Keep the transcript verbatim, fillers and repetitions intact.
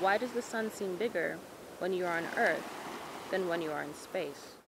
Why does the sun seem bigger when you are on Earth than when you are in space?